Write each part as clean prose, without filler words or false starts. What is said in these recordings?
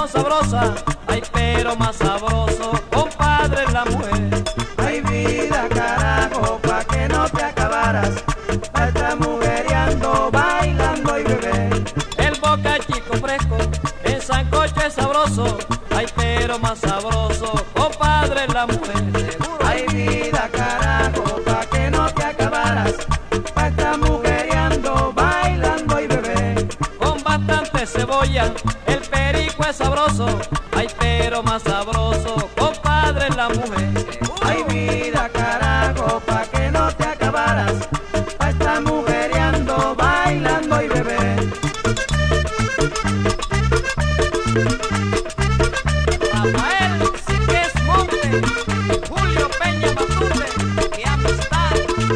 sabrosa, ay pero más sabroso, compadre, la mujer. Ay vida carajo, pa' que no te acabaras, pa' estar mujeriando, bailando y beber. El boca chico fresco, el sancocho es sabroso, ay pero más sabroso, compadre, la mujer. Ay vida carajo, pa' que no te acabaras, pa' estar mujeriando, bailando y beber. Con bastante cebolla, el perico es sabroso, ay pero más sabroso, compadre, la mujer. Ay vida carajo, pa' que no te acabaras, pa' estar mujeriando, bailando y beber. Rafael Siques Monte, Julio Peña Matute, qué amistad.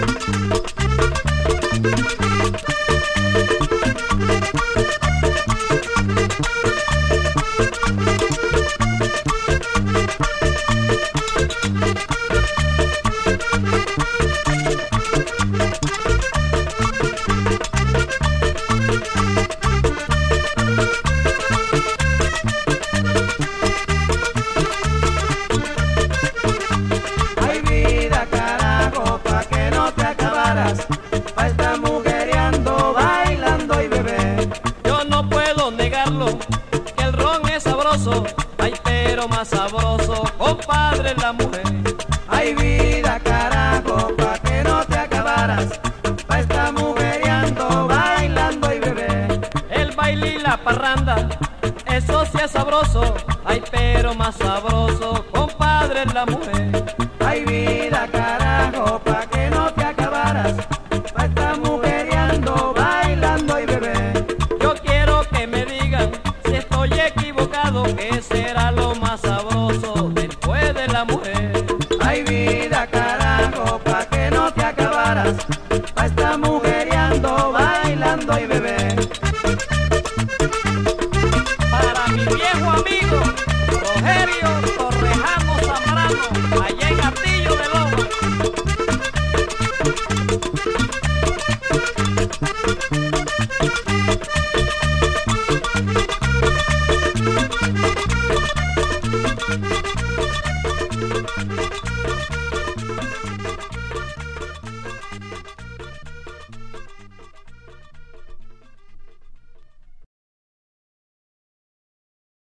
Ay vida carajo, pa' que no te acabaras, pa' estar mujeriando, bailando y beber. Yo no puedo negarlo, que el ron es sabroso, ay pero más sabroso, compadre, la mujer. Ay vida carajo, pa' que no te acabaras, pa' estar mujeriando, bailando y beber. El baile y la parranda, eso sí es sabroso, ay pero más sabroso, compadre, la mujer. Ay vida carajo, pa' que no te acabaras, pa' estar mujeriando, bailando y beber. Yo quiero que me digan si estoy equivocado, que será lo más sabroso después de la mujer. Ay vida carajo, pa' que no te acabaras, pa' estar mujeriando, bailando y beber. Para mi viejo amigo Rogerio Torrejano Zambrano, allá en Atillo de Loma.